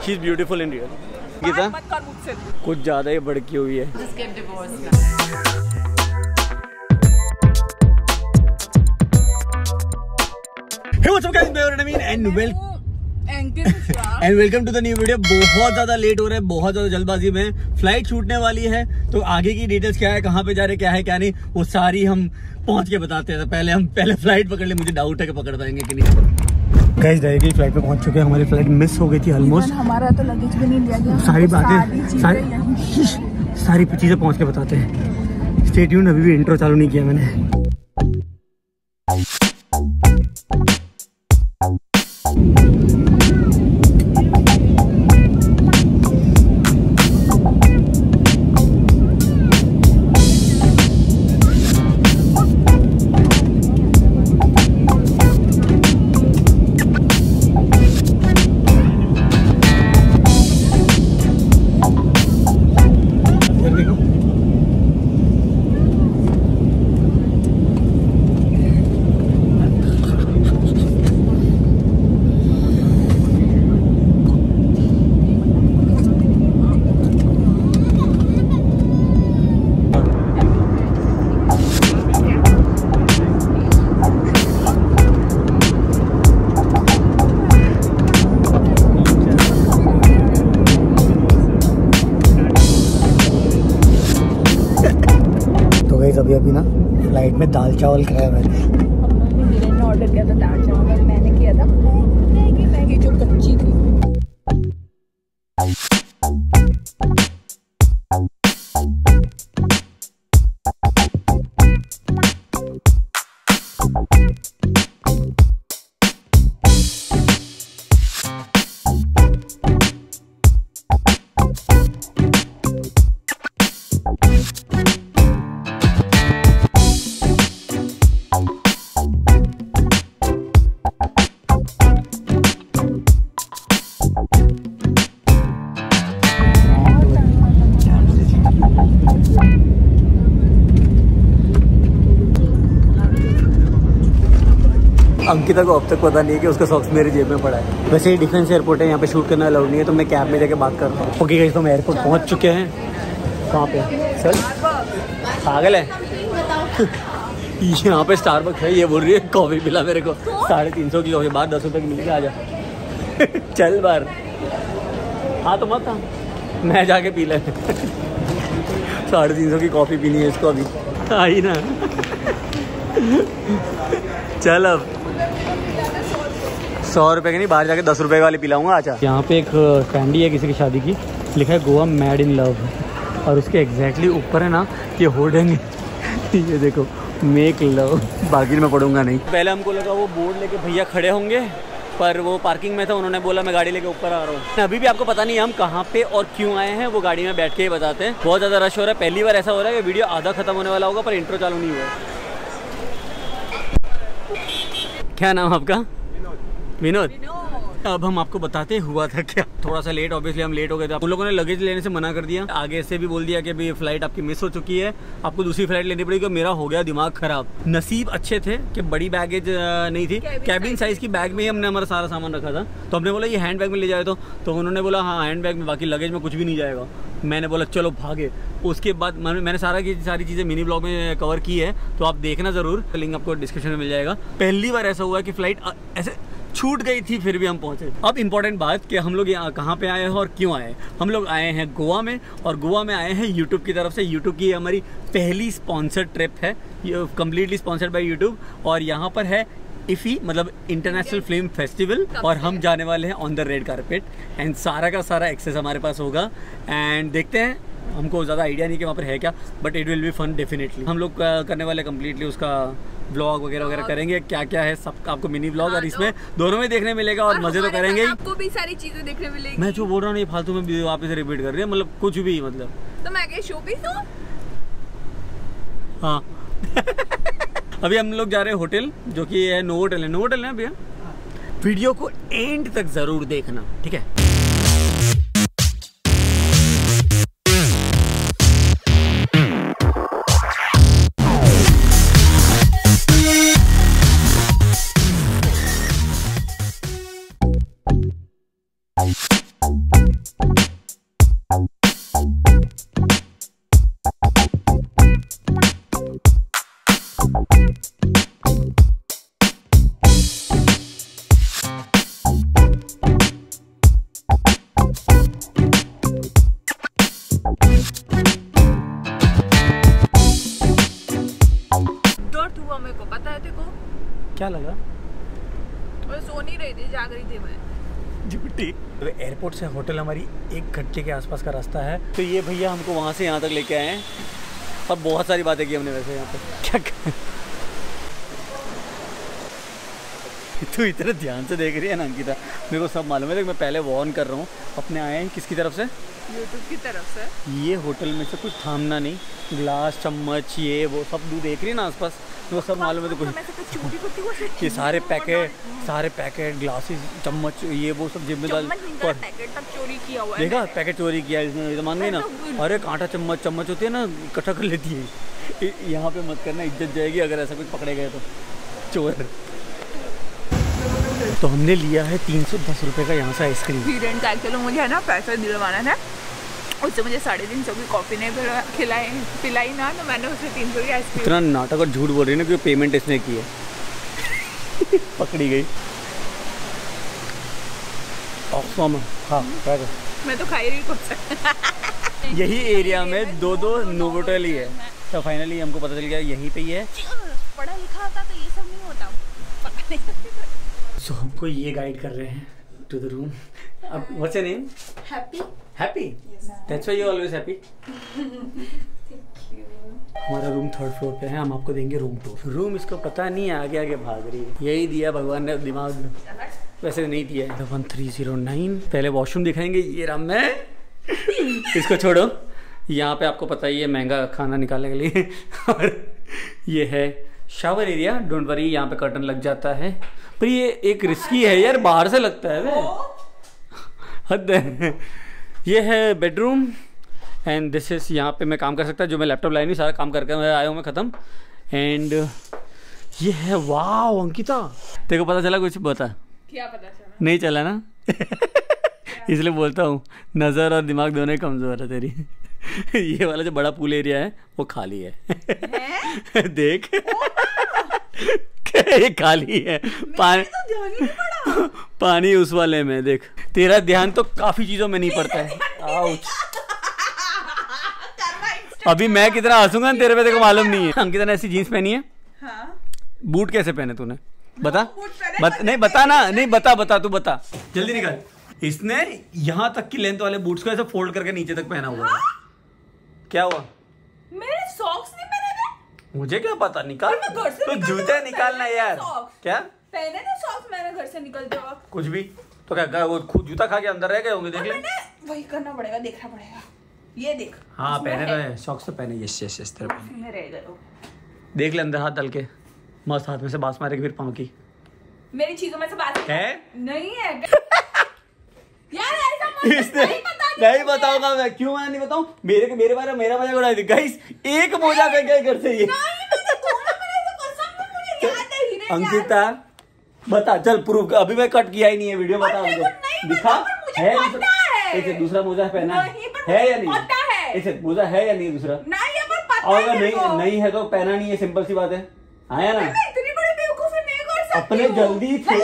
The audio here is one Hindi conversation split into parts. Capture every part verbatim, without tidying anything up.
She is beautiful in real. Geeta कुछ ज्यादा ही भड़की हुई है। Hey, what's up guys? मैं Naveen and well and welcome to the new video. बहुत ज्यादा लेट हो रहा है, बहुत ज्यादा जल्दबाजी में फ्लाइट छूटने वाली है, तो आगे की डिटेल्स क्या है, कहाँ पे जा रहे, क्या है क्या नहीं, वो सारी हम पहुंच के बताते हैं। पहले हम पहले फ्लाइट पकड़ ले, मुझे डाउट है कि पकड़ पाएंगे कि नहीं। गाइस डायरेक्टली फ्लाइट पे पहुंच चुके हैं। हमारी फ्लाइट मिस हो गई थी ऑलमोस्ट। हमारा तो लगेज भी नहीं लिया गया। सारी बातें सारी सारी चीजें पहुंच के बताते हैं। स्टे ट्यून्ड, अभी भी इंट्रो चालू नहीं किया मैंने। अभी अभी ना फ्लाइट में दाल चावल खाया मैंने। ऑर्डर किया था दाल चावल, मैंने किया था मैगी मैगी जो कच्ची थी। अंकिता को अब तक पता नहीं है कि उसका सॉक्स मेरे जेब में पड़ा है। वैसे ही डिफेंस एयरपोर्ट है, यहाँ पे शूट करना अलाउड नहीं है, तो मैं कैब में जाके बात करता हूँ। ओके गाइस, तो हम एयरपोर्ट पहुँच चुके हैं। कहाँ पे सर? पागल है यहाँ पे स्टारबक्स है, ये बोल रही है कॉफ़ी पिला मेरे को। साढ़े तीन सौ की कॉफ़ी बाहर दस रुपये की मिलेगी, आ जा चल बार। हाँ तो मत, मैं जाके पी ले साढ़े तीन सौ की कॉफ़ी पीनी है इसको अभी। आई ना चल अब सौ रुपए की नहीं, बाहर जाके दस रुपए वाली पिलाऊंगा। अच्छा, यहाँ पे एक कैंडी है किसी की शादी की, लिखा है गोवा मेड इन लव, और उसके एग्जैक्टली ऊपर है ना ये होर्डिंग ये देखो मेक लव। बाकी मैं पढ़ूंगा नहीं। पहले हमको लगा वो बोर्ड लेके भैया खड़े होंगे, पर वो पार्किंग में था, उन्होंने बोला मैं गाड़ी लेके ऊपर आ रहा हूँ। अभी भी आपको पता नहीं हम कहाँ पे और क्यों आए हैं, वो गाड़ी में बैठ के ही बताते हैं। बहुत ज़्यादा रश हो रहा है, पहली बार ऐसा हो रहा है कि वीडियो आधा खत्म होने वाला होगा पर इंट्रो चालू नहीं हुआ। क्या नाम आपका? विनोद। अब हम आपको बताते हुआ था क्या। थोड़ा सा लेट, ऑब्वियसली हम लेट हो गए थे। उन लोगों ने लगेज लेने से मना कर दिया, आगे से भी बोल दिया कि अभी फ्लाइट आपकी मिस हो चुकी है, आपको दूसरी फ्लाइट लेनी पड़ेगी। मेरा हो गया दिमाग खराब। नसीब अच्छे थे कि बड़ी बैगेज नहीं थी, कैबिन साइज की बैग में ही हमने हमारा सारा सामान रखा था। तो हमने बोला ये हैंड बैग में ले जाए, तो, तो उन्होंने बोला हाँ हैंड बैग में, बाकी लगेज में कुछ भी नहीं जाएगा। मैंने बोला चलो भागे। उसके बाद मैंने सारा की सारी चीज़ें मिनी ब्लॉग में कवर की है, तो आप देखना ज़रूर, लिंक आपको डिस्क्रिप्शन में मिल जाएगा। पहली बार ऐसा हुआ कि फ़्लाइट ऐसे छूट गई थी फिर भी हम पहुंचे। अब इंपॉर्टेंट बात कि हम लोग यहाँ कहाँ पे आए हैं और क्यों आए हैं। हम लोग आए हैं गोवा में, और गोवा में आए हैं यूट्यूब की तरफ से। यूट्यूब की हमारी पहली स्पॉन्सर्ड ट्रिप है, कम्प्लीटली स्पॉन्सर्ड बाय यूट्यूब। और यहाँ पर है इफ़ी, मतलब इंटरनेशनल फिल्म फेस्टिवल, और हम जाने वाले हैं on the red carpet. And सारा का सारा एक्सेस हमारे पास होगा, एंड देखते हैं, हमको ज़्यादा आइडिया नहीं कि वहाँ पर है क्या, but it will be fun definitely. हम लोग करने वाले कम्प्लीटली उसका ब्लॉग वगैरह वगैरह करेंगे, क्या क्या है सब आपको मिनी ब्लॉग, और इसमें दोनों में देखने मिलेगा, और मजे तो करेंगे। आपको भी सारी चीजें देखने मिलेगी। मैं जो बोल रहा हूँ नहीं फालतू में वापस रिपीट कर रही है, मतलब कुछ भी, मतलब तो मैं क्या शोपीस हूँ? हाँ अभी हम लोग जा रहे हैं होटल, जो कि है नो होटल है। नो होटल है भैया। वीडियो को एंड तक जरूर देखना, ठीक है। Bye. क्या लगा? मैं सो नहीं रही थी, जाग रही थी मैं। झूठी। तो एयरपोर्ट से होटल हमारी एक घंटे के आसपास का रास्ता है। तो ये भैया हमको वहाँ से यहाँ तक लेके आए हैं। अब बहुत सारी बातें की हमने वैसे यहाँ पे। क्या कर... तू इतने ध्यान से देख रही है ना अंकिता, मेरे को सब मालूम है। लेकिन मैं पहले वार्न कर रहा हूँ, अपने आए हैं किसकी तरफ से? यूट्यूब की तरफ से। ये होटल में से कुछ थामना नहीं, ग्लास चम्मच ये वो सब दूध देख रही है ना आसपास, वो सब मालूम है। तो कुछ ये सारे पैकेट सारे पैकेट ग्लासेस चम्मच ये वो सब जिम्मेदार देखा, पैकेट चोरी किया इसने, तो मान गई ना। अरे कांटा चम्मच चम्मच होती है ना, इकट्ठा कर लेती है। यहाँ पे मत करना, इज्जत जाएगी अगर ऐसा कुछ पकड़े गए तो चोर। तो हमने लिया है तीन सौ दस रुपये का यहाँ से आइसक्रीम। एक्चुअली मुझे है ना पैसा दिलवाना था, उससे मुझे साढ़े तीन सौ की कॉफ़ी ने खिलाई पिलाई ना, तो मैंने उसे तीन सौ की आइसक्रीम। इतना नाटक और झूठ बोल रही है ना कि पेमेंट इसने की है। पकड़ी गई। हाँ मैं तो खा ही रही कुछ। यही एरिया में दो दो नोवोटेल ही है। तो फाइनली हमको पता चल गया यहीं पे ही है। पढ़ा लिखा होता तो ये सब नहीं होता, पता नहीं। सो so, हमको ये गाइड कर रहे हैं टू द रूम। अब what's your name? Happy. Happy? That's why you always happy. हमारा रूम थर्ड फ्लोर पे है, हम आपको देंगे रूम टूर। रूम इसको पता नहीं है, आगे आगे भाग रही है। यही दिया भगवान ने दिमाग में, वैसे नहीं दिया है। One three zero nine. पहले वॉशरूम दिखाएंगे। ये रहा मैं। इसको छोड़ो, यहाँ पे आपको पता ही है महंगा खाना निकालने के लिए। और ये है शावर एरिया। डोंट वरी, यहाँ पे कर्टन लग जाता है। पर ये एक रिस्की है यार, बाहर से लगता है वे। हद है। ये है बेडरूम एंड दिस इज, यहाँ पे मैं काम कर सकता, जो मैं लैपटॉप लाई नहीं, सारा काम करके मैं आया हूँ मैं ख़त्म। एंड ये है, वाह अंकिता तेरे को पता चला कुछ? बता। क्या पता चला? नहीं चला ना। इसलिए बोलता हूँ, नज़र और दिमाग दोनों ही कमज़ोर है तेरी। ये वाला जो बड़ा पूल एरिया है वो खाली है, है? देख। ये खाली है। पानी तो पानी उस वाले में देख। तेरा ध्यान तो काफी चीजों में नहीं पड़ता है। आउच। अभी मैं कितना हंसूंगा तेरे पे, तेरे को मालूम नहीं है। अंकिता ने ऐसी जीन्स पहनी है। हाँ? बूट कैसे पहने तूने? बता। बत, नहीं बता ना, नहीं बता बता तू बता, जल्दी निकाल। इसने यहाँ तक की लेंथ वाले बूट्स को ऐसे फोल्ड करके नीचे तक पहना हुआ है। क्या हुआ? मेरे सॉक्स नहीं पहने थे। मुझे क्या पता, निकाल तो जूते निकालना यार। क्या पहने थे सॉक्स मैंने घर से निकलते वक्त? कुछ भी तो क्या वो खुद जूता खा के अंदर रह गए होंगे, देख ले। वही करना पड़ेगा, देखना पड़ेगा। ये देख। हाँ पहने रहे सॉक्स तो पहने। यस यस यस तेरे पहने रह गए। देख ले अंदर हाथ डाल के, मस्त हाथ में से बांस मारेगी फिर पाँव की। मेरी चीजों में से बात है नहीं है यार, ऐसा मत नहीं पता नहीं बताऊंगा मैं। क्यों मैं नहीं बताऊं? मेरे मेरे बारे में मेरा मजाक उड़ा दी गाइस। एक मोजा कर गए घर से ये। अंकिता बता, चल प्रूफ। अभी मैं कट किया ही नहीं है वीडियो, बता मुझे। दिखा है ऐसे दूसरा मोजा पहना है या नहीं? ऐसे मोजा है या नहीं दूसरा? और अगर नहीं नहीं है तो पहना नहीं है, सिंपल सी बात है। आया ना? अपने जल्दी थे।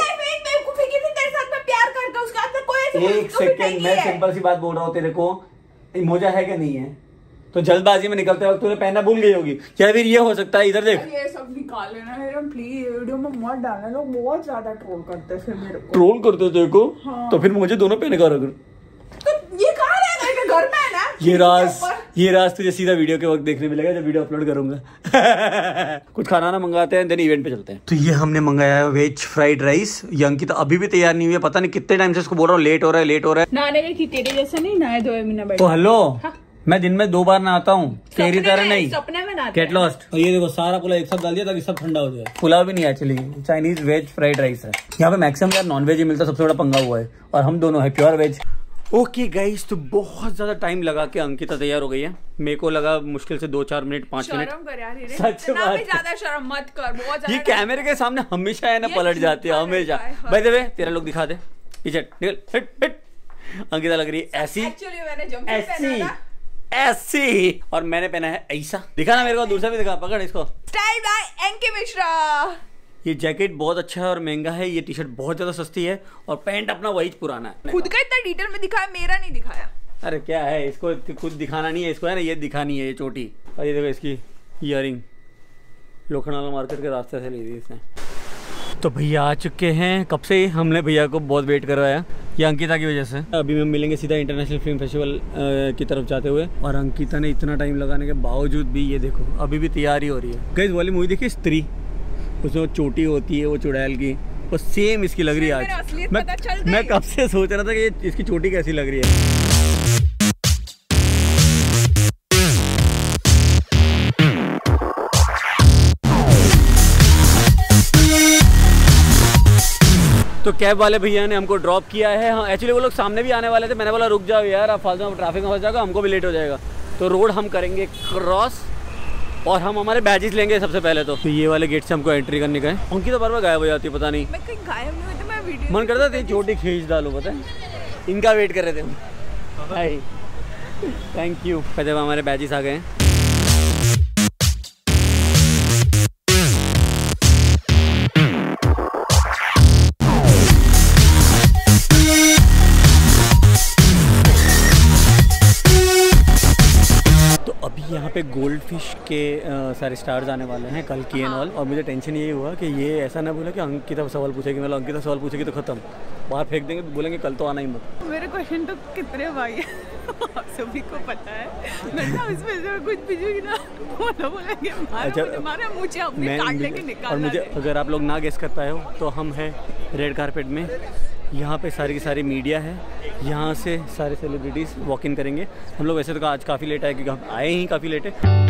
एक सेकंड, मैं सिंपल सी बात बोल रहा हूँ तेरे को, मोजा है क्या नहीं है? तो जल्दबाजी में निकलते वक्त तूने पहना भूल गई होगी, या फिर ये हो सकता है। इधर देख, ये सब निकाल लेना मेरा प्लीज, वीडियो में मत डालना, लोग बहुत ज्यादा ट्रोल करते हैं फिर मेरे को। ट्रोल करते तेरे को? हाँ। तो फिर मुझे दोनों पहने का रख। तो ये कहाँ रहेगा? घर में है ना। ये राज ये राज तुझे सीधा वीडियो के वक्त देखने मिलेगा जब वीडियो अपलोड करूंगा। कुछ खाना ना मंगाते हैं, देन इवेंट पे चलते हैं। तो ये हमने मंगाया है वेज फ्राइड राइस। ये अंकिता अभी भी तैयार नहीं हुई है, पता नहीं कितने टाइम से इसको बोल रहा हूँ लेट हो रहा है लेट हो रहा है। नहाने गई थी तेरे जैसे नहीं नहाए धोए बिना बैठे। तो हेलो, मैं दिन में दो बार नहाता हूँ, तेरी तरह नहीं। सपने में नहाते। Get lost. ये देखो सारा पुलाव एक साथ डाल दिया ताकि सब ठंडा हो जाए। पुलाव भी नहीं actually Chinese veg fried rice है। यहाँ पे मैक्सिमम यार नॉन वेज ही मिलता, सबसे बड़ा पंगा हुआ है। और हम दोनों है प्योर वेज। ओके गाइस, तो बहुत ज्यादा टाइम लगा के अंकिता तैयार हो गई है। मेरे को लगा मुश्किल से दो चार मिनट पाँच मिनट। शर्म कर यार, सच बात, ज्यादा शर्म मत कर। बहुत ये कैमरे के सामने हमेशा है ना पलट जाती है हमेशा। भाई दे तेरा लोग दिखा दे पीछे, निकल हिट हिट। अंकिता लग रही है ऐसी, एक्चुअली मैंने जंप ऐसी ऐसी और मैंने पहना है ऐसा। दिखा ना मेरे को, दूसरा भी दिखा, पकड़ इसको। Style by NK Mishra. ये जैकेट बहुत अच्छा है और महंगा है। ये टी शर्ट बहुत ज्यादा सस्ती है और पैंट अपना वही पुराना है। खुद का इतना डिटेल में दिखाया, मेरा नहीं दिखाया। अरे क्या है, इसको खुद दिखाना नहीं है, इसको है ना ये दिखानी है ये चोटी। और ये देखो इसकी इयरिंग लोखंडवाला मार्केट के रास्ते से ली थी इसने। तो भैया आ चुके हैं कब से, हमने भैया को बहुत वेट करवाया, ये अंकिता की वजह से। अभी हम मिलेंगे सीधा इंटरनेशनल फिल्म फेस्टिवल की तरफ जाते हुए, और अंकिता ने इतना टाइम लगाने के बावजूद भी ये देखो अभी भी तैयारी हो रही है। गाइस वाली मूवी देखिए स्त्री, उसमें वो चोटी होती है वो चुड़ैल की, वो सेम इसकी लग रही है आज। मैं मैं कब से सोच रहा था कि ये इसकी चोटी कैसी लग रही है। तो कैब वाले भैया ने हमको ड्रॉप किया है। हाँ एक्चुअली वो लोग सामने भी आने वाले थे, मैंने बोला रुक जाओ यार, आप फालतू में ट्रैफिक में फंस जाएगा, हमको भी लेट हो जाएगा। तो रोड हम करेंगे क्रॉस और हम हमारे बैजेस लेंगे सबसे पहले। तो, तो ये वाले गेट से हमको एंट्री करने का है। उनकी तो बार बार गायब हो जाती है, पता नहीं मैं कहीं गायब नहीं हुई, तो मैं वीडियो मन करता था छोटी खींच डालो, पता है इनका वेट कर रहे थे हम। Hi thank you. जब हमारे बैजेस आ गए हैं, यहाँ पे गोल्ड फिश के आ, सारे स्टार्स आने वाले हैं कल की एंड ऑल। और मुझे टेंशन ये हुआ कि ये ऐसा ना बोला कि अंकिता सवाल पूछेगी, मतलब अंकिता सवाल पूछेगी तो खत्म, बाहर फेंक देंगे, बोलेंगे कल तो आना ही मत। मेरे क्वेश्चन तो कितने भाई है आप सभी को पता है, मैं ना इसमें से कुछ पूछूंगी ना बोला बोलेंगे अच्छा हमारा मुझे अपने काट लेके निकालना। और मुझे अगर आप लोग ना गेस कर पाए हो तो हम हैं रेड कारपेट में, यहाँ पे सारी की सारी मीडिया है, यहाँ से सारे सेलिब्रिटीज़ वॉक इन करेंगे। हम लोग वैसे तो आज काफ़ी लेट आए क्योंकि हम आए ही काफ़ी लेट है।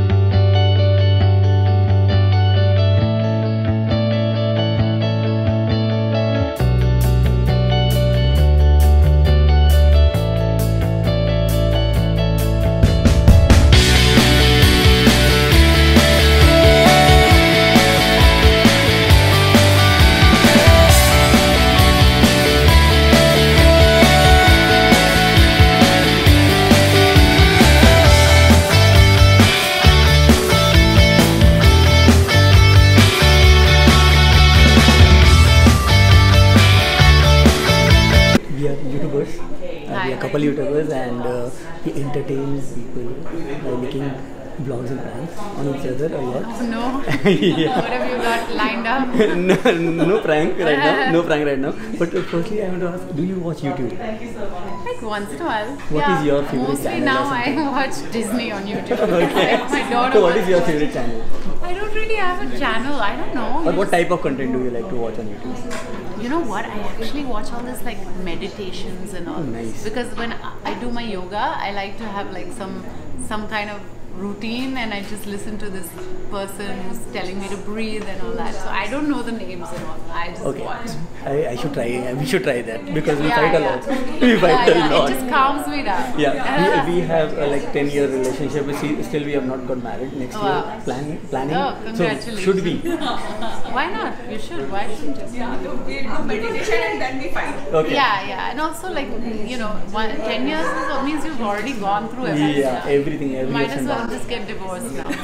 Couple YouTubers and uh, he entertains people by making vlogs and pranks on each other a lot. Oh no! Yeah. What have you got lined up? no, no prank right now. No prank right now. But uh, firstly, I want to ask: do you watch YouTube? Like once in a while. What yeah. is your favorite Mostly channel? Mostly now I watch Disney on YouTube. Okay. My daughter. So what is your favorite channel? I don't really have a channel. I don't know. But what type of content do you like to watch on YouTube? You know what? I actually watch all this like meditations and all. Oh, nice. Because when I do my yoga, I like to have like some some kind of routine, and I just listen to this person who's telling me to breathe and all that. So I don't know the names and all. I just okay. watch. I, I should try. We should try that because we yeah, fight yeah. a lot. We fight yeah, a yeah. lot. It just calms me down. Yeah, we, we have a like ten year relationship. We see, still we have not got married. Next wow. year plan planning. Oh, congratulations. So should we? Why not? You should. Why shouldn't you? Yeah, so we do meditation and then we fight. Okay. Yeah, yeah, and also like you know, one, ten years is, means you've already gone through everything. Yeah, yeah. everything. Every Might as well just get divorced now.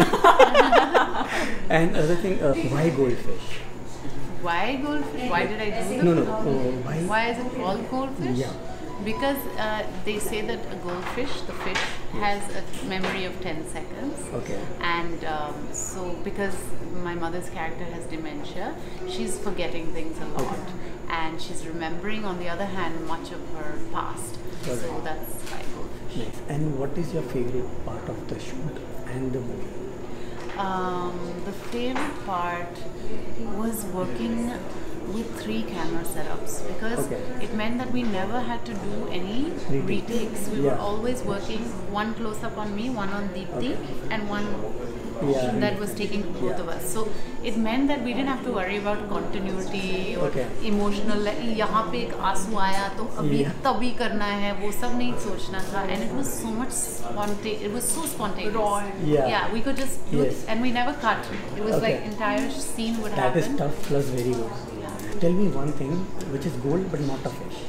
And other thing, uh, why goldfish? Why goldfish? Why did I do that? No, no. Uh, why? Why is it called goldfish? Yeah. Because uh, they say that a goldfish, the fish, has a memory of ten seconds. Okay. And um, so, because my mother's character has dementia, she's forgetting things a lot. Okay. And she's remembering, on the other hand, much of her past. Okay. So that's why goldfish. Nice. And what is your favorite part of the shoot and the movie? Um, the favorite part was working with three camera setups because okay. it meant that we never had to do any retakes. We yeah. were always working one close up on me, one on Deepthi, okay. and one yeah. that was taking both yeah. of us. So it meant that we didn't have to worry about continuity or okay. emotional. यहाँ पे एक आंसू आया तो अभी तभी करना है वो सब नहीं सोचना था, and it was so much spontaneous. It was so spontaneous. Raw. Yeah. yeah, we could just do yes. it, and we never cut. It was okay. like entire scene would that happen. That is tough plus very good. Tell me one thing which is gold but not a fish.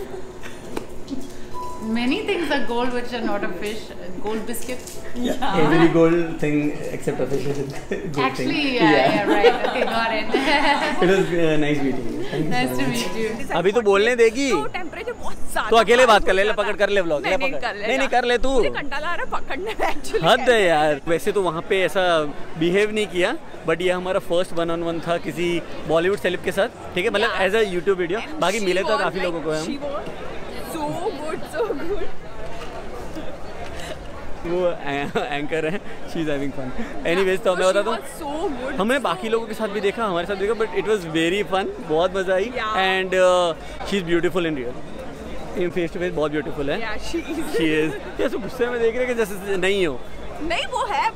Many things are gold which are not a fish. Gold biscuit. Yeah. yeah. Every gold thing except a fish is a gold Actually, thing. yeah, yeah, yeah, right. Okay, got it. It was uh, nice meeting you. Thank you nice so to much. meet you. अभी तो बोलने देगी. तो टेम्परेचर बहुत तो अकेले बात कर ले, ले पकड़ कर ले व्लॉग, ले पकड़, नहीं नहीं कर ले तू, कंटाला आ रहा पकड़ने में एक्चुअली। हद है यार। वैसे तो वहाँ पे ऐसा बिहेव नहीं किया, बट ये हमारा फर्स्ट वन ऑन वन था किसी बॉलीवुड सेलिब के साथ, ठीक है, मतलब एज अ यूट्यूब वीडियो। बाकी मिले तो काफी लोगों को हम। So good, so good. वो एंकर है, she is having fun. Anyways तो मैं बताता हूँ, हमने बाकी लोगों के साथ भी देखा, हमारे साथ देखा, but it was very fun, बहुत मजा आई। And she is beautiful in real, in face to face बहुत ब्यूटीफुल है। Yeah, she is. She is. कैसे गुस्से में देख रहे हैं कि जैसे नहीं हो, नहीं वो है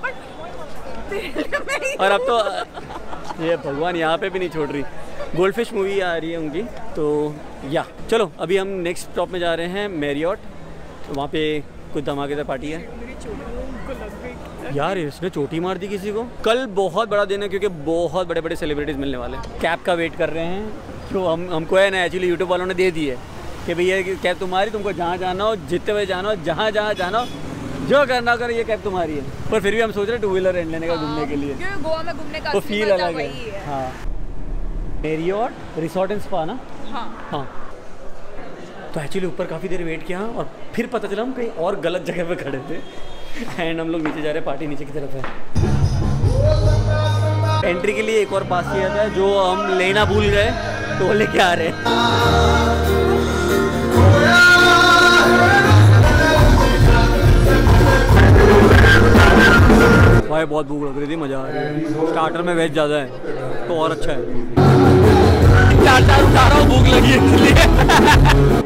बट और अब तो ये भगवान यहाँ पे भी नहीं छोड़ रही। गोल्डफिश मूवी आ रही है उनकी, तो या चलो अभी हम नेक्स्ट स्टॉप में जा रहे हैं मैरियट, तो वहाँ पे कुछ धमाकेदार पार्टी है। यार इसने चोटी मार दी किसी को। कल बहुत बड़ा दिन है क्योंकि बहुत बड़े बड़े सेलिब्रिटीज़ मिलने वाले हैं। कैब का वेट कर रहे हैं, जो हम हमको है ना एक्चुअली यूट्यूब वालों ने दे दी है कि भैया कैब तुम्हारी, तुमको जहाँ जाना हो, जितने बजे जाना हो, जहाँ जहाँ जाना हो, जो करना कर, ये कैब तुम्हारी है। पर फिर भी हम सोच रहे हैं टू व्हीलर रेंट लेने का घूमने के लिए, गोवा में घूमने का तो फील अलग है। हाँ मैरियट रिसोर्ट एंड स्पा ना। हाँ हाँ तो एक्चुअली ऊपर काफ़ी देर वेट किया और फिर पता चला हम कहीं और गलत जगह पे खड़े थे, एंड हम लोग नीचे जा रहे हैं, पार्टी नीचे की तरफ है। एंट्री के लिए एक और पास किया था जो हम लेना भूल गए, तो वो लेके आ रहे हैं। भाई बहुत भूख लग रही थी, मज़ा आ रहा है। स्टार्टर में वेज ज़्यादा है तो और अच्छा है। चार चार उठा रहा हूँ, भूख लगी है इसलिए।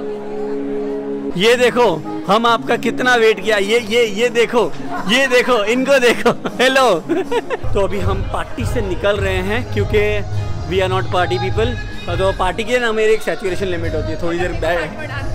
ये देखो हम आपका कितना वेट किया, ये ये ये देखो, ये देखो, इनको देखो, हेलो। तो अभी हम पार्टी से निकल रहे हैं क्योंकि we are not party people. तो पार्टी की ना मेरी एक सैचुरेशन लिमिट होती है, थोड़ी देर बैठ।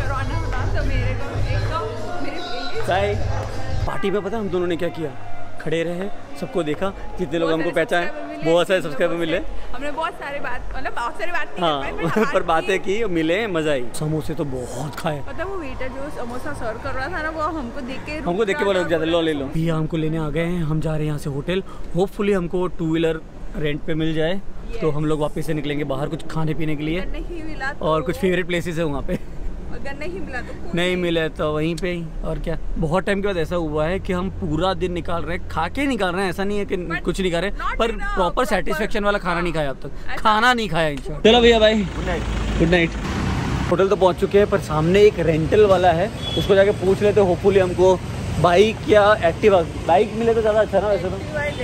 पार्टी में पता हम दोनों ने क्या किया, खड़े रहे, सबको देखा, जितने लोग हमको पहचाने, बहुत सारे सब्सक्राइबर मिले, हमने बहुत सारे बात मतलब बहुत सारी बात हाँ पर बातें की, मिले, मजा आई। समोसे तो बहुत खाए, मतलब वो वेटर जो समोसा सर्व कर रहा था ना, वो हमको देख के हमको देख के बोला ज्यादा लो ले लो। भैया हमको लेने आ गए हैं, हम जा रहे हैं यहाँ से होटल। होपफुली हमको टू व्हीलर रेंट पे मिल जाए, तो हम लोग वापस से निकलेंगे बाहर कुछ खाने पीने के लिए, और कुछ फेवरेट प्लेसेस है वहाँ पे। अगर नहीं मिला तो नहीं मिला तो वहीं पे ही। और क्या, बहुत टाइम के बाद ऐसा हुआ है कि हम पूरा दिन निकाल रहे हैं, खा के निकाल रहे हैं, ऐसा नहीं है कि कुछ नहीं खा रहे, पर प्रॉपर सेटिस्फेक्शन वाला खाना नहीं खाया अब तक, खाना नहीं खाया। चलो भैया bye, good night. Good night. Hotel तो पहुंच चुके हैं, पर सामने एक रेंटल वाला है, उसको जाके पूछ लेते, होपफुली हमको बाइक या एक्टिवा, बाइक मिले तो ज़्यादा अच्छा ना। वैसे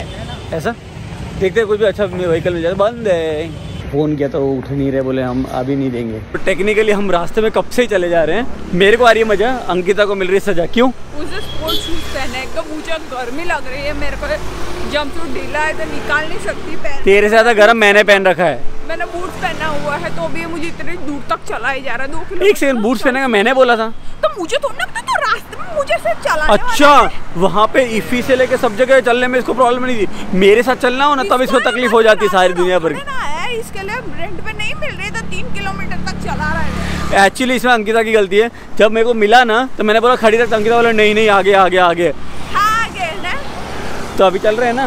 तो ऐसा देखते कुछ भी अच्छा व्हीकल मिल जाए। बंद है, फोन किया तो उठ नहीं रहे, बोले हम अभी नहीं देंगे। तो टेक्निकली हम रास्ते में कब से ही चले जा रहे हैं। मेरे को आ रही है मजा, अंकिता को मिल रही है सजा। क्यों? मुझे स्पोर्ट्स शूज पहने हैं, तो मुझे गर्मी लग रही है, मेरे को जंपसूट ढीला है तो निकाल नहीं सकती पहन। तेरे से ज्यादा गर्म मैंने पहन रखा है, मैंने बूट्स पहना हुआ है, तो अभी मुझे इतनी दूर तक चला ही जा रहा है, दो किलोमीटर। एक सेकंड, बूट्स पहनेगा मैंने बोला था, तो मुझे थोड़ा ना पता, तो रास्ते में मुझे सिर्फ चलाने। अच्छा, वहाँ पे इफी से लेके सब जगह चलने में इसको प्रॉब्लम नहीं थी, मेरे साथ चलना हो ना तब इसको तकलीफ हो जाती है सारी दुनिया भर की। इसके लिए रेंट पे नहीं मिल रही, तो तीन किलोमीटर तक चला रहा है। एक्चुअली इसमें अंकिता की गलती है, जब मेरे को मिला ना तो मैंने बोला खड़ी रख, अंकिता बोला नहीं नहीं आगे आगे आगे आगे ना, तो अभी चल रहे हैं ना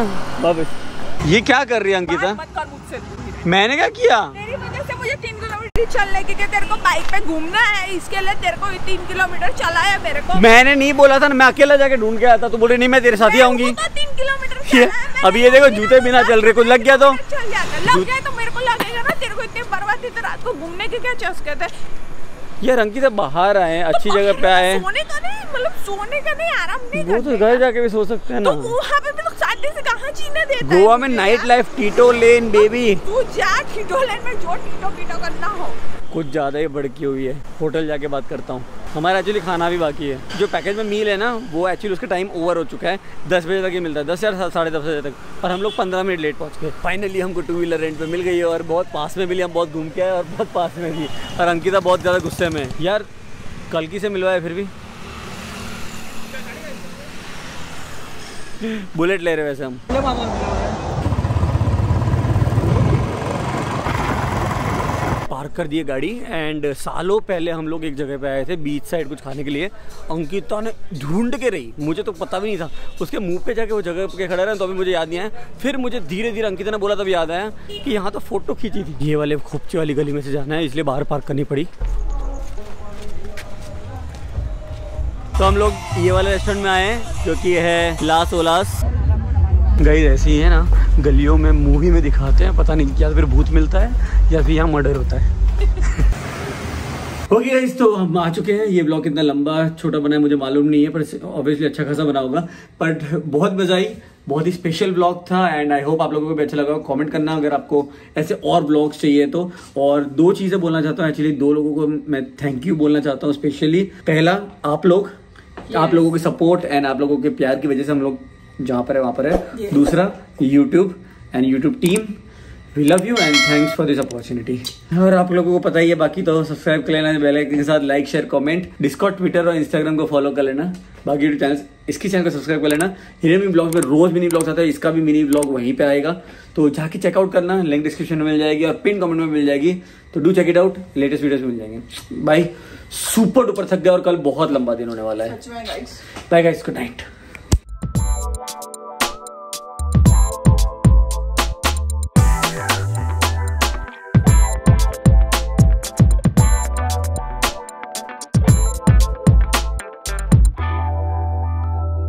वापस। ये क्या कर रही है अंकिता? मत कर मुझसे, मैंने क्या किया? तेरी वजह से मुझे तीन किलोमीटर चलने के, तेरे को बाइक पे घूमना है, इसके लिए तेरे को तीन किलोमीटर चलाया मेरे को। मैंने नहीं बोला था ना, मैं अकेला जाके ढूंढ के आया था, तो बोले नहीं मैं तेरे साथ ही आऊंगी। तीन किलोमीटर अभी ये देखो जूते बिना चल रहे, कुछ लग गया तो चल जाता, लग गया तो मेरे को लगेगा ना, तेरे को इतनी बर्बादी, तो रात को घूमने के क्या चस्के थे यार। अंकिता बाहर आए, अच्छी जगह पे आए, सोने का नहीं, मतलब सोने का नहीं, आराम नहीं, वो तो घर जाके भी सो सकते हैं ना। तो वहाँ पे भी लोग शादी से कहाँ जीने देते हैं। गोवा में night life Tito Lane baby, तू जा टीटो लेन में, जो टीटो पीटो करना हो। कुछ ज़्यादा ही भड़की हुई है, होटल जाके बात करता हूँ। हमारा एक्चुअली खाना भी बाकी है, जो पैकेज में मील है ना, वो एक्चुअली उसका टाइम ओवर हो चुका है, दस बजे तक ही मिलता है, दस या साढ़े दस बजे तक, पर हम लोग पंद्रह मिनट लेट पहुँच गए। फाइनली हमको टू व्हीलर रेंट पे मिल गई है, और बहुत पास में मिली, हम बहुत घूम के आए, और बहुत पास में भी। और अंकिता बहुत ज़्यादा गुस्से में यार, कल की से मिलवाए फिर भी बुलेट ले रहे वैसे हम। पार्क कर दिए गाड़ी, एंड सालों पहले हम लोग एक जगह पे आए थे बीच साइड कुछ खाने के लिए। अंकिता ने ढूंढ के रही, मुझे तो पता भी नहीं था, उसके मुंह पे जाके वो जगह पे खड़ा रहा, तो अभी मुझे याद नहीं आया। फिर मुझे धीरे धीरे अंकिता ने बोला तब याद आया कि यहाँ तो फोटो खींची थी। ये वाले खोपचे वाली गली में से जाना है, इसलिए बाहर पार्क करनी पड़ी। तो हम लोग ये वाले रेस्टोरेंट में आए हैं जो कि है लास ओलास। गाइस ऐसी ही है ना, गलियों में मूवी में दिखाते हैं, पता नहीं या फिर भूत मिलता है या फिर यहाँ मर्डर होता है। ओके गाइस, तो हम आ चुके हैं। ये ब्लॉग कितना लंबा छोटा बना है मुझे मालूम नहीं है, पर ऑब्वियसली अच्छा खासा बना होगा। बट बहुत मजा आई, बहुत ही स्पेशल ब्लॉग था एंड आई होप आप लोगों को भी अच्छा लगा। कमेंट करना अगर आपको ऐसे और ब्लॉग्स चाहिए तो। और दो चीजें बोलना चाहता हूँ, एक्चुअली दो लोगों को मैं थैंक यू बोलना चाहता हूँ स्पेशली। पहला आप लोग, yes. आप लोगों की सपोर्ट एंड आप लोगों के प्यार की वजह से हम लोग जहाँ पर है वहाँ पर है। yes. दूसरा YouTube and YouTube team, we love you and thanks for this opportunity. और आप लोगों को पता ही है बाकी तो सब्सक्राइब कर लेना बेल आइकन के साथ, like share comment, Discord Twitter और इंस्टाग्राम को फॉलो कर लेना। बाकी यूट्यूब चैनल, इसकी चैनल को सब्सक्राइब कर लेना। हिरन मिनी ब्लॉग्स में रोज मिनी ब्लॉग्स आता है, इसका भी मिनी ब्लॉग वहीं पे आएगा, तो जाके चेकआउट करना। लिंक डिस्क्रिप्शन में मिल जाएगी और पिन कमेंट में मिल जाएगी, तो do check it out. Latest videos मिल जाएंगे। बाय, सुपर डुपर थक गया और कल बहुत लंबा दिन होने वाला है। Bye guys, good night.